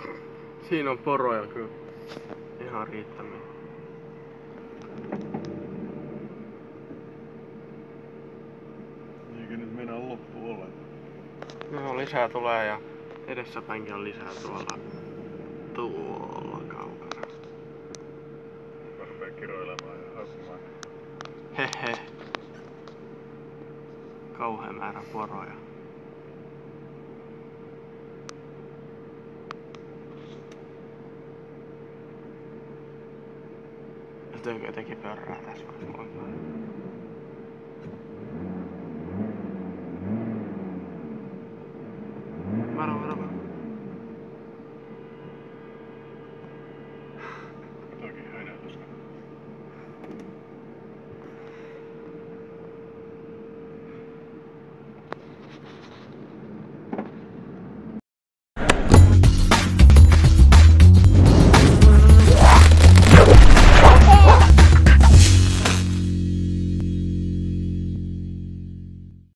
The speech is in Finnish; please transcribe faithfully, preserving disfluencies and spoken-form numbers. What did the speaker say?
Siinä on poroja kyllä ihan riittämiä. Eikä nyt mennä loppuun ollenkaan. No lisää tulee ja edessäpäinkin on lisää tuolla tuolla kaukana. Mä rupeen kiroilemaan ja haukkumaan. Hehe. Kauhea määrä poroja. Tyykö teki pörrää tässä vaiheessa? Varo, varo,